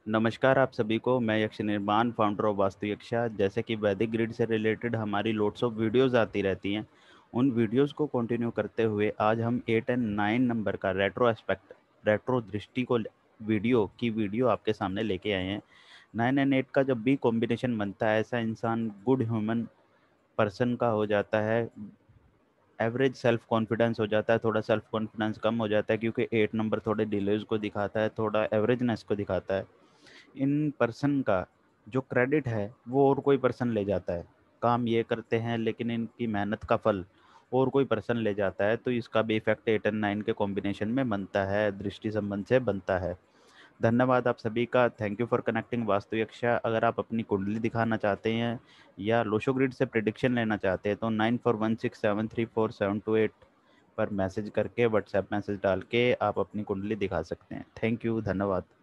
नमस्कार आप सभी को। मैं यक्ष निर्माण फाउंडर ऑफ वास्तु यक्षा। जैसे कि वैदिक ग्रिड से रिलेटेड हमारी लोट्स ऑफ वीडियोस आती रहती हैं, उन वीडियोस को कंटिन्यू करते हुए आज हम 8 एंड 9 नंबर का रेट्रो एस्पेक्ट, रेट्रो दृष्टि को वीडियो आपके सामने लेके आए हैं। 9 एंड 8 का जब भी कॉम्बिनेशन बनता है, ऐसा इंसान गुड ह्यूमन पर्सन का हो जाता है। एवरेज सेल्फ कॉन्फिडेंस हो जाता है, थोड़ा सेल्फ कॉन्फिडेंस कम हो जाता है, क्योंकि 8 नंबर थोड़े डिलेज को दिखाता है, थोड़ा एवरेजनेस को दिखाता है। इन पर्सन का जो क्रेडिट है वो और कोई पर्सन ले जाता है। काम ये करते हैं लेकिन इनकी मेहनत का फल और कोई पर्सन ले जाता है, तो इसका भी इफेक्ट 8 एंड 9 के कॉम्बिनेशन में बनता है, दृष्टि संबंध से बनता है। धन्यवाद आप सभी का। Thank you for connecting Vastu Yaksha. अगर आप अपनी कुंडली दिखाना चाहते हैं या लोशो ग्रिड से प्रिडिक्शन लेना चाहते हैं तो 9416734728 पर मैसेज करके, व्हाट्सएप मैसेज डाल के आप अपनी कुंडली दिखा सकते हैं। थैंक यू, धन्यवाद।